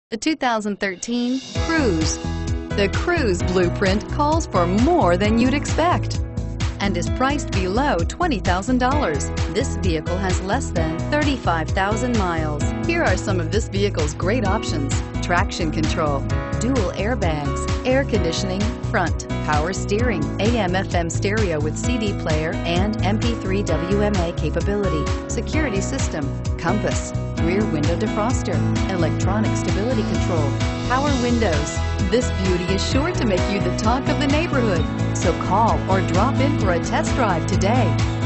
The 2013 Cruze. The Cruze blueprint calls for more than you'd expect and is priced below $20,000. This vehicle has less than 35,000 miles. Here are some of this vehicle's great options: traction control, dual airbags, air conditioning, front, power steering, AM/FM stereo with CD player and MP3 WMA capability, security system, compass, rear window defroster, electronic stability control, power windows. This beauty is sure to make you the talk of the neighborhood. So call or drop in for a test drive today.